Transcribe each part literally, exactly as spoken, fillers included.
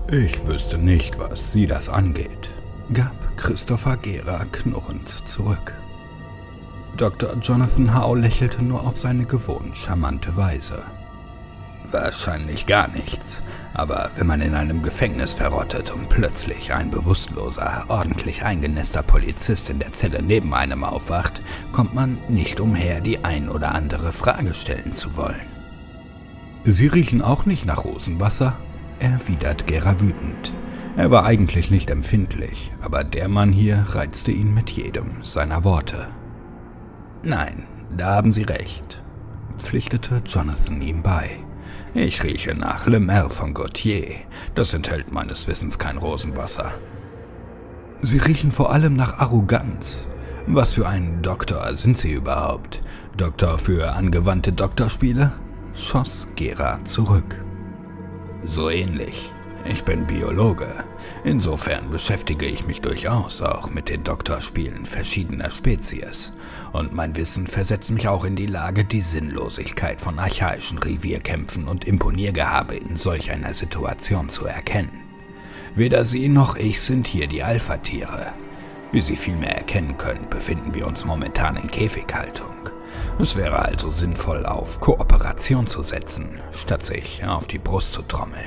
Ich wüsste nicht, was Sie das angeht, gab Christopher Gera knurrend zurück. Doktor Jonathan Howe lächelte nur auf seine gewohnt charmante Weise. Wahrscheinlich gar nichts, aber wenn man in einem Gefängnis verrottet und plötzlich ein bewusstloser, ordentlich eingenässter Polizist in der Zelle neben einem aufwacht, kommt man nicht umher, die ein oder andere Frage stellen zu wollen. Sie riechen auch nicht nach Rosenwasser, erwidert Gera wütend. Er war eigentlich nicht empfindlich, aber der Mann hier reizte ihn mit jedem seiner Worte. Nein, da haben Sie recht, pflichtete Jonathan ihm bei. Ich rieche nach Le Merle von Gautier. Das enthält meines Wissens kein Rosenwasser. Sie riechen vor allem nach Arroganz. Was für ein Doktor sind Sie überhaupt? Doktor für angewandte Doktorspiele? Schoss Gera zurück. So ähnlich. Ich bin Biologe. Insofern beschäftige ich mich durchaus auch mit den Doktorspielen verschiedener Spezies. Und mein Wissen versetzt mich auch in die Lage, die Sinnlosigkeit von archaischen Revierkämpfen und Imponiergehabe in solch einer Situation zu erkennen. Weder Sie noch ich sind hier die Alpha-Tiere. Wie Sie vielmehr erkennen können, befinden wir uns momentan in Käfighaltung. Es wäre also sinnvoll, auf Kooperation zu setzen, statt sich auf die Brust zu trommeln.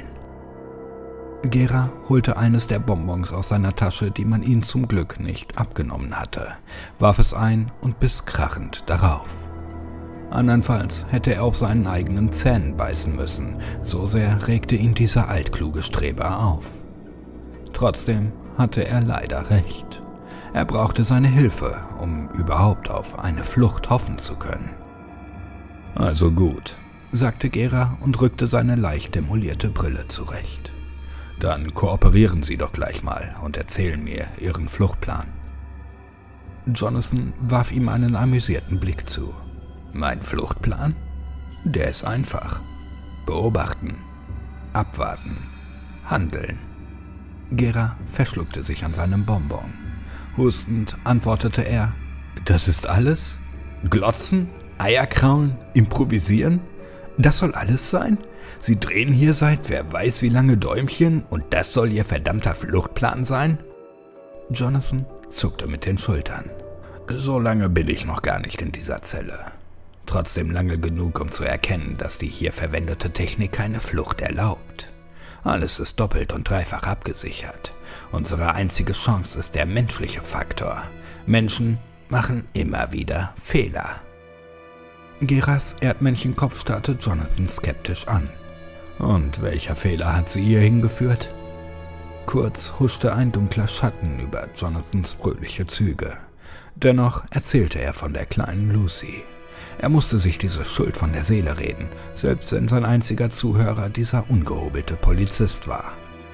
Gera holte eines der Bonbons aus seiner Tasche, die man ihm zum Glück nicht abgenommen hatte, warf es ein und biss krachend darauf. Andernfalls hätte er auf seinen eigenen Zähnen beißen müssen, so sehr regte ihn dieser altkluge Streber auf. Trotzdem hatte er leider recht. Er brauchte seine Hilfe, um überhaupt auf eine Flucht hoffen zu können. Also gut, sagte Gera und rückte seine leicht demolierte Brille zurecht. Dann kooperieren Sie doch gleich mal und erzählen mir Ihren Fluchtplan. Jonathan warf ihm einen amüsierten Blick zu. Mein Fluchtplan? Der ist einfach. Beobachten, abwarten, handeln. Gera verschluckte sich an seinem Bonbon. Hustend antwortete er, das ist alles? Glotzen, Eier kraulen, improvisieren? Das soll alles sein? Sie drehen hier seit wer weiß wie lange Däumchen und das soll Ihr verdammter Fluchtplan sein? Jonathan zuckte mit den Schultern. So lange bin ich noch gar nicht in dieser Zelle. Trotzdem lange genug, um zu erkennen, dass die hier verwendete Technik keine Flucht erlaubt. Alles ist doppelt und dreifach abgesichert. Unsere einzige Chance ist der menschliche Faktor. Menschen machen immer wieder Fehler. Geras Erdmännchenkopf starrte Jonathan skeptisch an. Und welcher Fehler hat sie hier hingeführt? Kurz huschte ein dunkler Schatten über Jonathans fröhliche Züge. Dennoch erzählte er von der kleinen Lucy. Er musste sich diese Schuld von der Seele reden, selbst wenn sein einziger Zuhörer dieser ungehobelte Polizist war.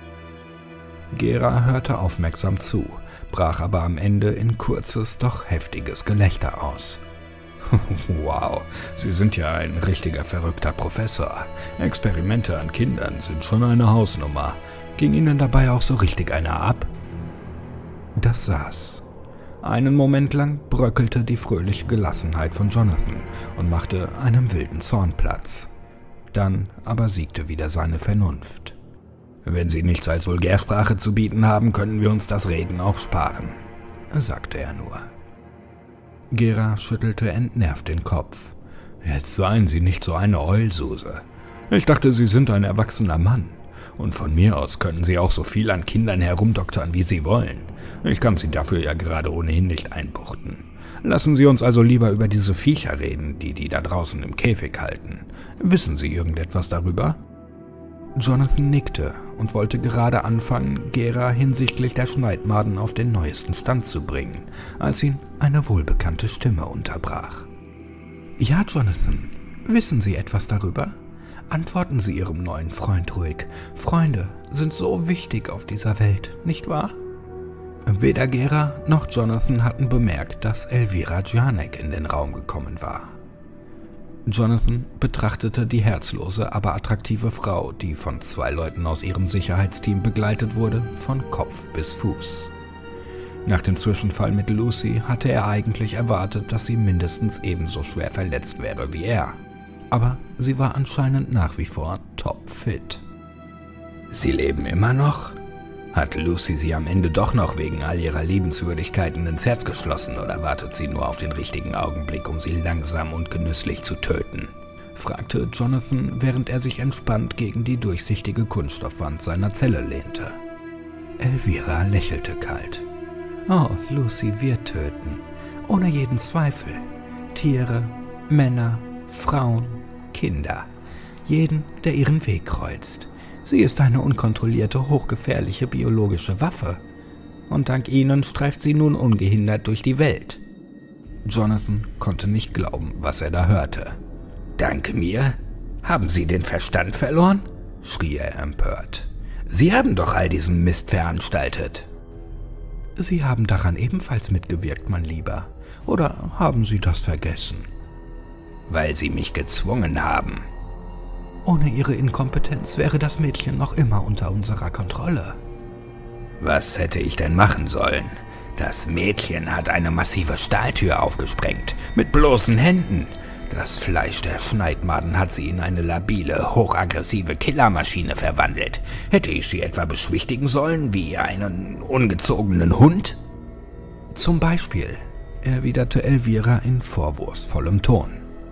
Gera hörte aufmerksam zu, brach aber am Ende in kurzes, doch heftiges Gelächter aus. Wow, Sie sind ja ein richtiger verrückter Professor. Experimente an Kindern sind schon eine Hausnummer. Ging Ihnen dabei auch so richtig einer ab? Das saß. Einen Moment lang bröckelte die fröhliche Gelassenheit von Jonathan und machte einem wilden Zorn Platz. Dann aber siegte wieder seine Vernunft. Wenn Sie nichts als Vulgärsprache zu bieten haben, können wir uns das Reden auch sparen, sagte er nur. Gera schüttelte entnervt den Kopf. Jetzt seien Sie nicht so eine Heulsuse. Ich dachte, Sie sind ein erwachsener Mann. Und von mir aus können Sie auch so viel an Kindern herumdoktern, wie Sie wollen. Ich kann Sie dafür ja gerade ohnehin nicht einbuchten. Lassen Sie uns also lieber über diese Viecher reden, die die da draußen im Käfig halten. Wissen Sie irgendetwas darüber? Jonathan nickte und wollte gerade anfangen, Gera hinsichtlich der Schneidmaden auf den neuesten Stand zu bringen, als ihn eine wohlbekannte Stimme unterbrach. Ja, Jonathan, wissen Sie etwas darüber? Antworten Sie Ihrem neuen Freund ruhig. Freunde sind so wichtig auf dieser Welt, nicht wahr? Weder Gera noch Jonathan hatten bemerkt, dass Elvira Janek in den Raum gekommen war. Jonathan betrachtete die herzlose, aber attraktive Frau, die von zwei Leuten aus ihrem Sicherheitsteam begleitet wurde, von Kopf bis Fuß. Nach dem Zwischenfall mit Lucy hatte er eigentlich erwartet, dass sie mindestens ebenso schwer verletzt wäre wie er. Aber sie war anscheinend nach wie vor topfit. Sie leben immer noch? Hat Lucy sie am Ende doch noch wegen all ihrer Liebenswürdigkeiten ins Herz geschlossen oder wartet sie nur auf den richtigen Augenblick, um sie langsam und genüsslich zu töten? Fragte Jonathan, während er sich entspannt gegen die durchsichtige Kunststoffwand seiner Zelle lehnte. Elvira lächelte kalt. Oh, Lucy wird töten. Ohne jeden Zweifel. Tiere, Männer, Frauen, Kinder. Jeden, der ihren Weg kreuzt. Sie ist eine unkontrollierte, hochgefährliche biologische Waffe. Und dank ihnen streift sie nun ungehindert durch die Welt. Jonathan konnte nicht glauben, was er da hörte. »Dank mir? Haben Sie den Verstand verloren?« schrie er empört. »Sie haben doch all diesen Mist veranstaltet.« »Sie haben daran ebenfalls mitgewirkt, mein Lieber. Oder haben Sie das vergessen?« »Weil Sie mich gezwungen haben.« »Ohne Ihre Inkompetenz wäre das Mädchen noch immer unter unserer Kontrolle.« »Was hätte ich denn machen sollen? Das Mädchen hat eine massive Stahltür aufgesprengt, mit bloßen Händen. Das Fleisch der Schneidmaden hat sie in eine labile, hochaggressive Killermaschine verwandelt. Hätte ich sie etwa beschwichtigen sollen wie einen ungezogenen Hund?« »Zum Beispiel«, erwiderte Elvira in vorwurfsvollem Ton.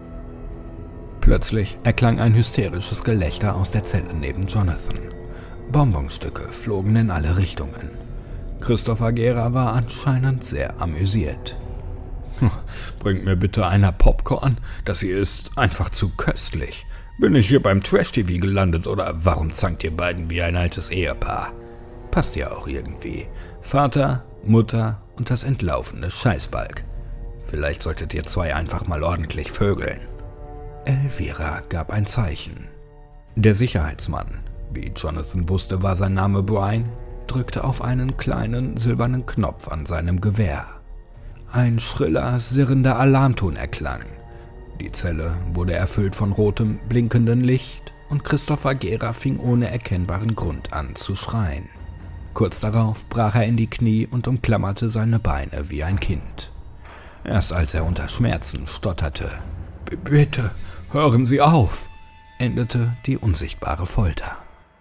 Plötzlich erklang ein hysterisches Gelächter aus der Zelle neben Jonathan. Bonbonstücke flogen in alle Richtungen. Christopher Gera war anscheinend sehr amüsiert. »Bringt mir bitte einer Popcorn? Das hier ist einfach zu köstlich. Bin ich hier beim Trash-T V gelandet oder warum zankt ihr beiden wie ein altes Ehepaar? Passt ja auch irgendwie. Vater, Mutter und das entlaufene Scheißbalg. Vielleicht solltet ihr zwei einfach mal ordentlich vögeln.« Elvira gab ein Zeichen. Der Sicherheitsmann, wie Jonathan wusste, war sein Name Brian, drückte auf einen kleinen silbernen Knopf an seinem Gewehr. Ein schriller, sirrender Alarmton erklang. Die Zelle wurde erfüllt von rotem, blinkendem Licht und Christopher Gera fing ohne erkennbaren Grund an zu schreien. Kurz darauf brach er in die Knie und umklammerte seine Beine wie ein Kind. Erst als er unter Schmerzen stotterte, »Bitte, hören Sie auf«, endete die unsichtbare Folter.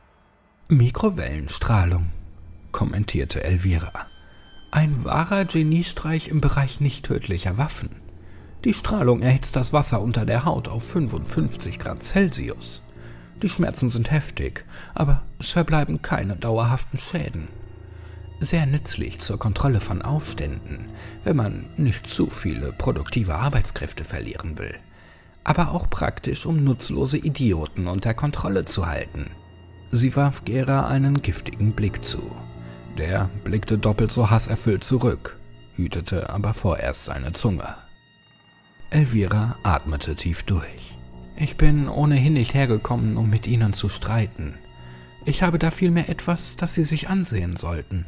»Mikrowellenstrahlung«, kommentierte Elvira. »Ein wahrer Geniestreich im Bereich nicht tödlicher Waffen. Die Strahlung erhitzt das Wasser unter der Haut auf fünfundfünfzig Grad Celsius. Die Schmerzen sind heftig, aber es verbleiben keine dauerhaften Schäden. Sehr nützlich zur Kontrolle von Aufständen, wenn man nicht zu viele produktive Arbeitskräfte verlieren will. Aber auch praktisch, um nutzlose Idioten unter Kontrolle zu halten.« Sie warf Gera einen giftigen Blick zu. Der blickte doppelt so hasserfüllt zurück, hütete aber vorerst seine Zunge. Elvira atmete tief durch. »Ich bin ohnehin nicht hergekommen, um mit Ihnen zu streiten. Ich habe da vielmehr etwas, das Sie sich ansehen sollten.«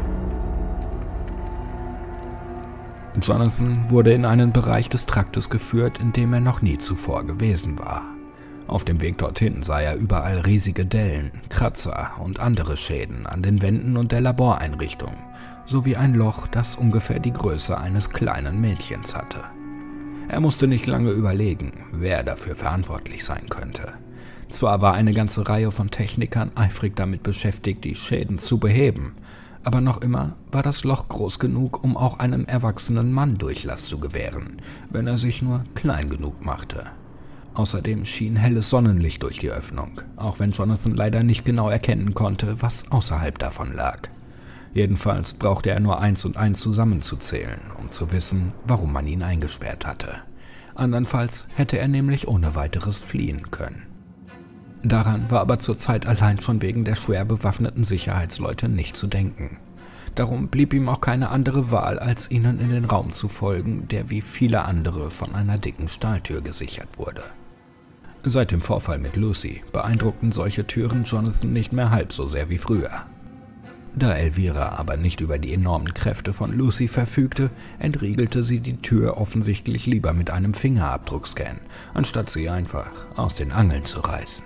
Jonathan wurde in einen Bereich des Traktes geführt, in dem er noch nie zuvor gewesen war. Auf dem Weg dorthin sah er überall riesige Dellen, Kratzer und andere Schäden an den Wänden und der Laboreinrichtung, sowie ein Loch, das ungefähr die Größe eines kleinen Mädchens hatte. Er musste nicht lange überlegen, wer dafür verantwortlich sein könnte. Zwar war eine ganze Reihe von Technikern eifrig damit beschäftigt, die Schäden zu beheben, aber noch immer war das Loch groß genug, um auch einem erwachsenen Mann Durchlass zu gewähren, wenn er sich nur klein genug machte. Außerdem schien helles Sonnenlicht durch die Öffnung, auch wenn Jonathan leider nicht genau erkennen konnte, was außerhalb davon lag. Jedenfalls brauchte er nur eins und eins zusammenzuzählen, um zu wissen, warum man ihn eingesperrt hatte. Andernfalls hätte er nämlich ohne weiteres fliehen können. Daran war aber zurzeit allein schon wegen der schwer bewaffneten Sicherheitsleute nicht zu denken. Darum blieb ihm auch keine andere Wahl, als ihnen in den Raum zu folgen, der wie viele andere von einer dicken Stahltür gesichert wurde. Seit dem Vorfall mit Lucy beeindruckten solche Türen Jonathan nicht mehr halb so sehr wie früher. Da Elvira aber nicht über die enormen Kräfte von Lucy verfügte, entriegelte sie die Tür offensichtlich lieber mit einem Fingerabdruckscan, anstatt sie einfach aus den Angeln zu reißen.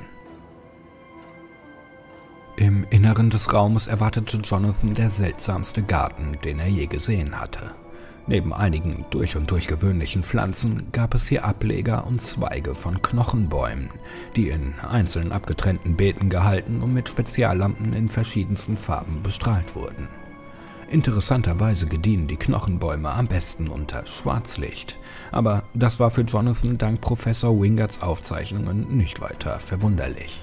Im Inneren des Raumes erwartete Jonathan der seltsamste Garten, den er je gesehen hatte. Neben einigen durch und durch gewöhnlichen Pflanzen gab es hier Ableger und Zweige von Knochenbäumen, die in einzeln abgetrennten Beeten gehalten und mit Speziallampen in verschiedensten Farben bestrahlt wurden. Interessanterweise gediehen die Knochenbäume am besten unter Schwarzlicht, aber das war für Jonathan dank Professor Wingards Aufzeichnungen nicht weiter verwunderlich.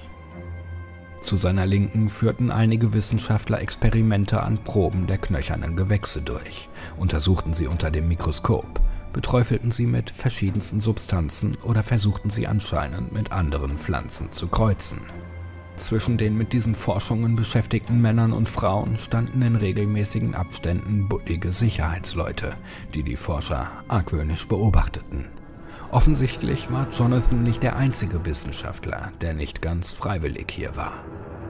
Zu seiner Linken führten einige Wissenschaftler Experimente an Proben der knöchernen Gewächse durch, untersuchten sie unter dem Mikroskop, beträufelten sie mit verschiedensten Substanzen oder versuchten sie anscheinend mit anderen Pflanzen zu kreuzen. Zwischen den mit diesen Forschungen beschäftigten Männern und Frauen standen in regelmäßigen Abständen buttige Sicherheitsleute, die die Forscher argwöhnisch beobachteten. Offensichtlich war Jonathan nicht der einzige Wissenschaftler, der nicht ganz freiwillig hier war.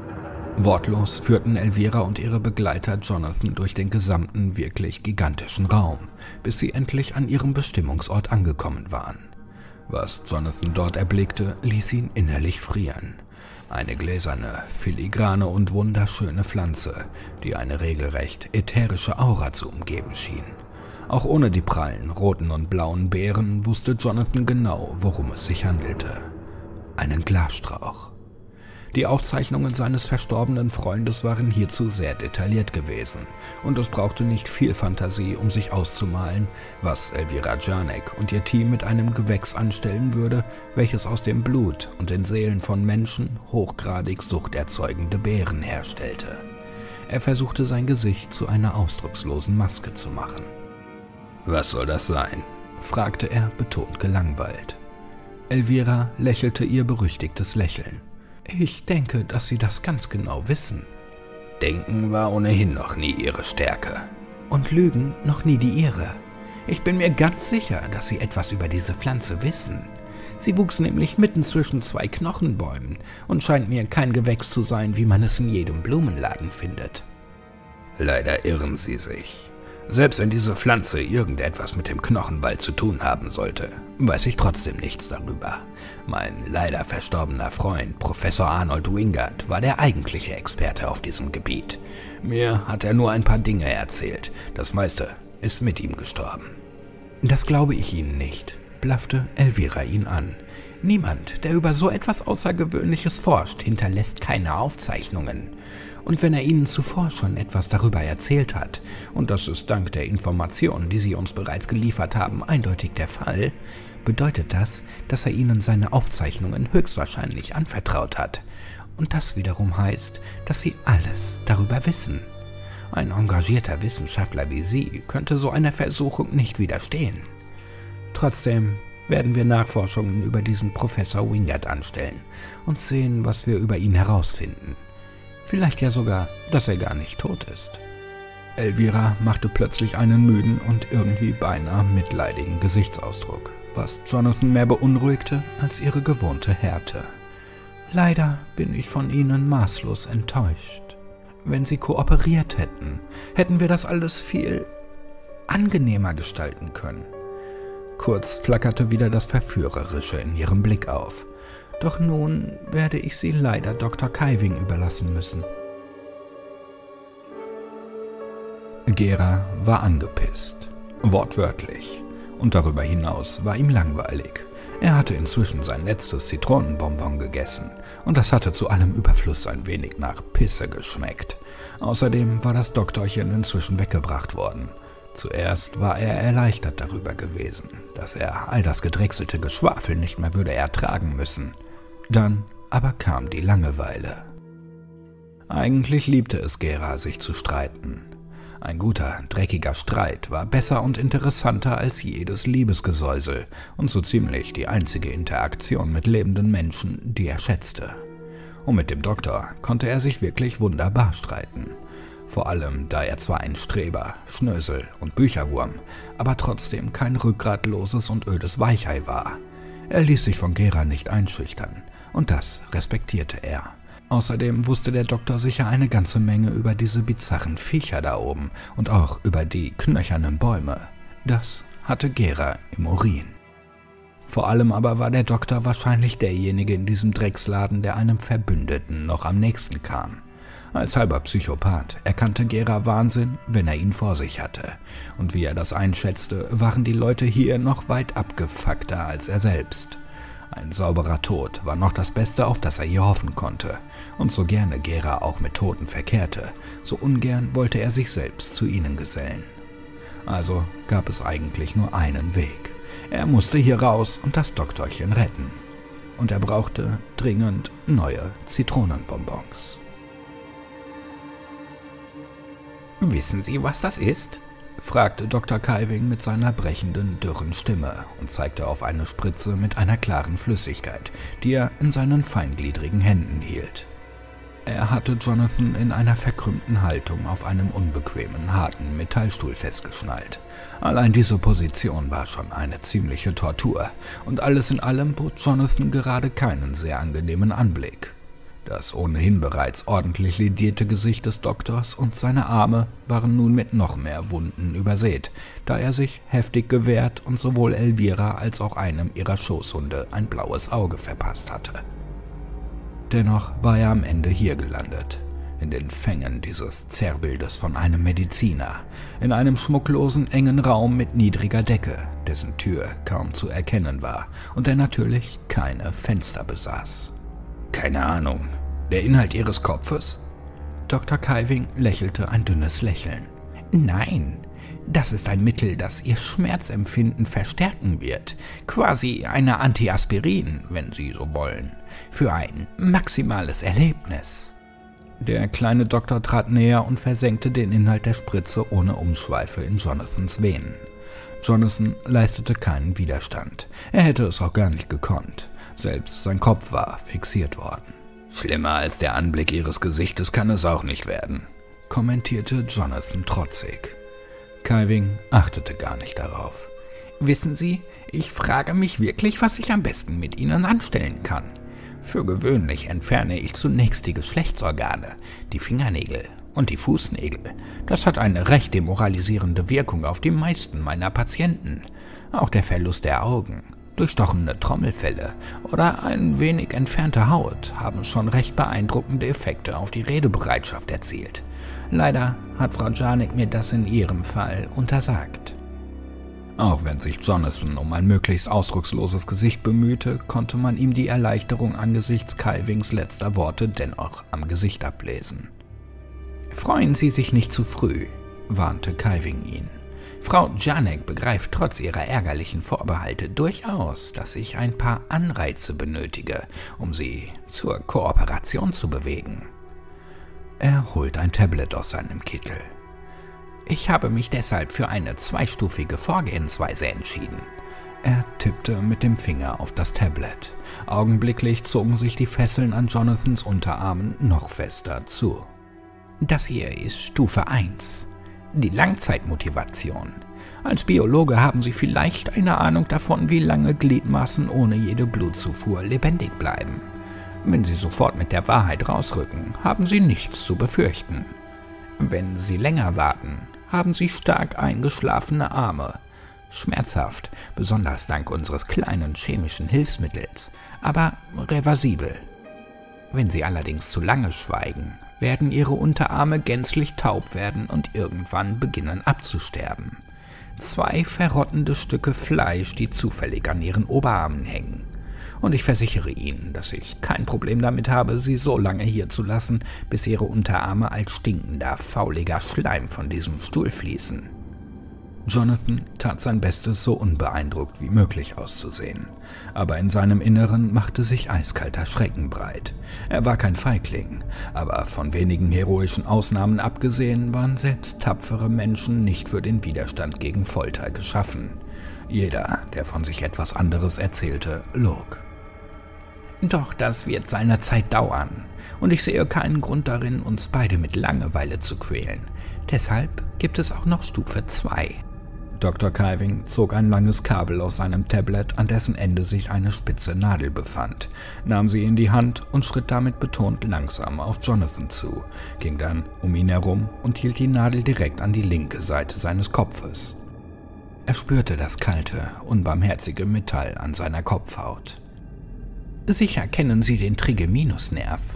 Wortlos führten Elvira und ihre Begleiter Jonathan durch den gesamten, wirklich gigantischen Raum, bis sie endlich an ihrem Bestimmungsort angekommen waren. Was Jonathan dort erblickte, ließ ihn innerlich frieren. Eine gläserne, filigrane und wunderschöne Pflanze, die eine regelrecht ätherische Aura zu umgeben schien. Auch ohne die prallen roten und blauen Beeren wusste Jonathan genau, worum es sich handelte. Einen Glasstrauch. Die Aufzeichnungen seines verstorbenen Freundes waren hierzu sehr detailliert gewesen, und es brauchte nicht viel Fantasie, um sich auszumalen, was Elvira Janek und ihr Team mit einem Gewächs anstellen würde, welches aus dem Blut und den Seelen von Menschen hochgradig suchterzeugende Beeren herstellte. Er versuchte sein Gesicht zu einer ausdruckslosen Maske zu machen. »Was soll das sein?« fragte er, betont gelangweilt. Elvira lächelte ihr berüchtigtes Lächeln. »Ich denke, dass Sie das ganz genau wissen.« »Denken war ohnehin noch nie Ihre Stärke.« »Und Lügen noch nie die Ihre. Ich bin mir ganz sicher, dass Sie etwas über diese Pflanze wissen. Sie wuchs nämlich mitten zwischen zwei Knochenbäumen und scheint mir kein Gewächs zu sein, wie man es in jedem Blumenladen findet.« »Leider irren Sie sich. Selbst wenn diese Pflanze irgendetwas mit dem Knochenwald zu tun haben sollte, weiß ich trotzdem nichts darüber. Mein leider verstorbener Freund, Professor Arnold Wingard, war der eigentliche Experte auf diesem Gebiet. Mir hat er nur ein paar Dinge erzählt. Das meiste ist mit ihm gestorben.« »Das glaube ich Ihnen nicht«, blaffte Elvira ihn an. »Niemand, der über so etwas Außergewöhnliches forscht, hinterlässt keine Aufzeichnungen. Und wenn er Ihnen zuvor schon etwas darüber erzählt hat, und das ist dank der Informationen, die Sie uns bereits geliefert haben, eindeutig der Fall, bedeutet das, dass er Ihnen seine Aufzeichnungen höchstwahrscheinlich anvertraut hat. Und das wiederum heißt, dass Sie alles darüber wissen. Ein engagierter Wissenschaftler wie Sie könnte so einer Versuchung nicht widerstehen. Trotzdem werden wir Nachforschungen über diesen Professor Wingard anstellen und sehen, was wir über ihn herausfinden. Vielleicht ja sogar, dass er gar nicht tot ist.« Elvira machte plötzlich einen müden und irgendwie beinahe mitleidigen Gesichtsausdruck, was Jonathan mehr beunruhigte als ihre gewohnte Härte. »Leider bin ich von Ihnen maßlos enttäuscht. Wenn Sie kooperiert hätten, hätten wir das alles viel angenehmer gestalten können.« Kurz flackerte wieder das Verführerische in ihrem Blick auf. »Doch nun werde ich Sie leider Doktor Kiving überlassen müssen.« Gera war angepisst, wortwörtlich, und darüber hinaus war ihm langweilig. Er hatte inzwischen sein letztes Zitronenbonbon gegessen, und das hatte zu allem Überfluss ein wenig nach Pisse geschmeckt. Außerdem war das Doktorchen inzwischen weggebracht worden. Zuerst war er erleichtert darüber gewesen, dass er all das gedrechselte Geschwafel nicht mehr würde ertragen müssen. Dann aber kam die Langeweile. Eigentlich liebte es Gera, sich zu streiten. Ein guter, dreckiger Streit war besser und interessanter als jedes Liebesgesäusel und so ziemlich die einzige Interaktion mit lebenden Menschen, die er schätzte. Und mit dem Doktor konnte er sich wirklich wunderbar streiten. Vor allem, da er zwar ein Streber, Schnösel und Bücherwurm, aber trotzdem kein rückgratloses und ödes Weichei war. Er ließ sich von Gera nicht einschüchtern, und das respektierte er. Außerdem wusste der Doktor sicher eine ganze Menge über diese bizarren Viecher da oben und auch über die knöchernen Bäume. Das hatte Gera im Urin. Vor allem aber war der Doktor wahrscheinlich derjenige in diesem Drecksladen, der einem Verbündeten noch am nächsten kam. Als halber Psychopath erkannte Gera Wahnsinn, wenn er ihn vor sich hatte. Und wie er das einschätzte, waren die Leute hier noch weit abgefuckter als er selbst. Ein sauberer Tod war noch das Beste, auf das er je hoffen konnte. Und so gerne Gera auch mit Toten verkehrte, so ungern wollte er sich selbst zu ihnen gesellen. Also gab es eigentlich nur einen Weg. Er musste hier raus und das Doktorchen retten. Und er brauchte dringend neue Zitronenbonbons. »Wissen Sie, was das ist?« fragte Doktor Caiving mit seiner brechenden, dürren Stimme und zeigte auf eine Spritze mit einer klaren Flüssigkeit, die er in seinen feingliedrigen Händen hielt. Er hatte Jonathan in einer verkrümmten Haltung auf einem unbequemen, harten Metallstuhl festgeschnallt. Allein diese Position war schon eine ziemliche Tortur, und alles in allem bot Jonathan gerade keinen sehr angenehmen Anblick. Das ohnehin bereits ordentlich ledierte Gesicht des Doktors und seine Arme waren nun mit noch mehr Wunden übersät, da er sich heftig gewehrt und sowohl Elvira als auch einem ihrer Schoßhunde ein blaues Auge verpasst hatte. Dennoch war er am Ende hier gelandet, in den Fängen dieses Zerrbildes von einem Mediziner, in einem schmucklosen, engen Raum mit niedriger Decke, dessen Tür kaum zu erkennen war und der natürlich keine Fenster besaß. »Keine Ahnung. Der Inhalt Ihres Kopfes?« Doktor Caiving lächelte ein dünnes Lächeln. »Nein, das ist ein Mittel, das Ihr Schmerzempfinden verstärken wird. Quasi eine Antiaspirin, wenn Sie so wollen. Für ein maximales Erlebnis.« Der kleine Doktor trat näher und versenkte den Inhalt der Spritze ohne Umschweife in Jonathans Venen. Jonathan leistete keinen Widerstand. Er hätte es auch gar nicht gekonnt. Selbst sein Kopf war fixiert worden. »Schlimmer als der Anblick Ihres Gesichtes kann es auch nicht werden«, kommentierte Jonathan trotzig. Caiving achtete gar nicht darauf. »Wissen Sie, ich frage mich wirklich, was ich am besten mit Ihnen anstellen kann. Für gewöhnlich entferne ich zunächst die Geschlechtsorgane, die Fingernägel und die Fußnägel. Das hat eine recht demoralisierende Wirkung auf die meisten meiner Patienten. Auch der Verlust der Augen, durchstochene Trommelfelle oder ein wenig entfernte Haut haben schon recht beeindruckende Effekte auf die Redebereitschaft erzielt. Leider hat Frau Janek mir das in ihrem Fall untersagt.« Auch wenn sich Jonathan um ein möglichst ausdrucksloses Gesicht bemühte, konnte man ihm die Erleichterung angesichts Caivings letzter Worte dennoch am Gesicht ablesen. »Freuen Sie sich nicht zu früh«, warnte Caiving ihn. »Frau Janek begreift trotz ihrer ärgerlichen Vorbehalte durchaus, dass ich ein paar Anreize benötige, um sie zur Kooperation zu bewegen.« Er holt ein Tablet aus seinem Kittel. »Ich habe mich deshalb für eine zweistufige Vorgehensweise entschieden.« Er tippte mit dem Finger auf das Tablet. Augenblicklich zogen sich die Fesseln an Jonathans Unterarmen noch fester zu. »Das hier ist Stufe eins. Die Langzeitmotivation. Als Biologe haben Sie vielleicht eine Ahnung davon, wie lange Gliedmaßen ohne jede Blutzufuhr lebendig bleiben. Wenn Sie sofort mit der Wahrheit rausrücken, haben Sie nichts zu befürchten. Wenn Sie länger warten, haben Sie stark eingeschlafene Arme. Schmerzhaft, besonders dank unseres kleinen chemischen Hilfsmittels, aber reversibel. Wenn Sie allerdings zu lange schweigen, werden Ihre Unterarme gänzlich taub werden und irgendwann beginnen abzusterben. Zwei verrottende Stücke Fleisch, die zufällig an Ihren Oberarmen hängen. Und ich versichere Ihnen, dass ich kein Problem damit habe, Sie so lange hier zu lassen, bis Ihre Unterarme als stinkender, fauliger Schleim von diesem Stuhl fließen.« Jonathan tat sein Bestes, so unbeeindruckt wie möglich auszusehen. Aber in seinem Inneren machte sich eiskalter Schrecken breit. Er war kein Feigling, aber von wenigen heroischen Ausnahmen abgesehen waren selbst tapfere Menschen nicht für den Widerstand gegen Folter geschaffen. Jeder, der von sich etwas anderes erzählte, log. »Doch das wird seine Zeit dauern, und ich sehe keinen Grund darin, uns beide mit Langeweile zu quälen. Deshalb gibt es auch noch Stufe zwei. Doktor Caiving zog ein langes Kabel aus seinem Tablet, an dessen Ende sich eine spitze Nadel befand, nahm sie in die Hand und schritt damit betont langsam auf Jonathan zu, ging dann um ihn herum und hielt die Nadel direkt an die linke Seite seines Kopfes. Er spürte das kalte, unbarmherzige Metall an seiner Kopfhaut. »Sicher kennen Sie den Trigeminusnerv.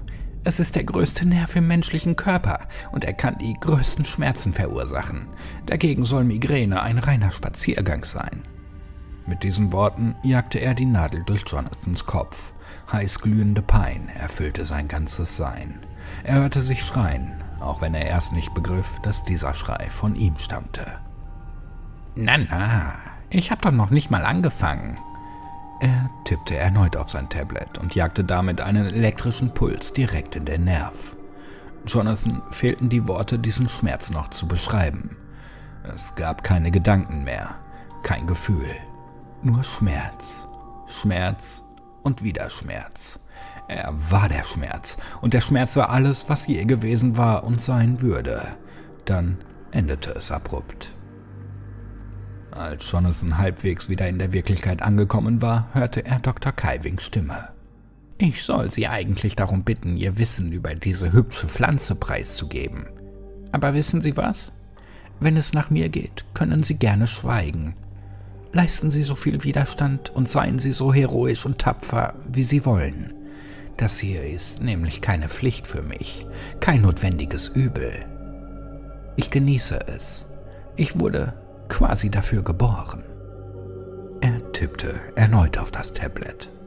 Es ist der größte Nerv im menschlichen Körper und er kann die größten Schmerzen verursachen. Dagegen soll Migräne ein reiner Spaziergang sein. Mit diesen Worten jagte er die Nadel durch Jonathans Kopf. Heißglühende Pein erfüllte sein ganzes Sein. Er hörte sich schreien, auch wenn er erst nicht begriff, dass dieser Schrei von ihm stammte. Na, na, ich hab doch noch nicht mal angefangen. Er tippte erneut auf sein Tablet und jagte damit einen elektrischen Puls direkt in den Nerv. Jonathan fehlten die Worte, diesen Schmerz noch zu beschreiben. Es gab keine Gedanken mehr, kein Gefühl, nur Schmerz, Schmerz und wieder Schmerz. Er war der Schmerz, und der Schmerz war alles, was je gewesen war und sein würde. Dann endete es abrupt. Als Jonathan halbwegs wieder in der Wirklichkeit angekommen war, hörte er Doktor Kivings Stimme. Ich soll Sie eigentlich darum bitten, Ihr Wissen über diese hübsche Pflanze preiszugeben. Aber wissen Sie was? Wenn es nach mir geht, können Sie gerne schweigen. Leisten Sie so viel Widerstand und seien Sie so heroisch und tapfer, wie Sie wollen. Das hier ist nämlich keine Pflicht für mich, kein notwendiges Übel. Ich genieße es. Ich wurde quasi dafür geboren. Er tippte erneut auf das Tablet.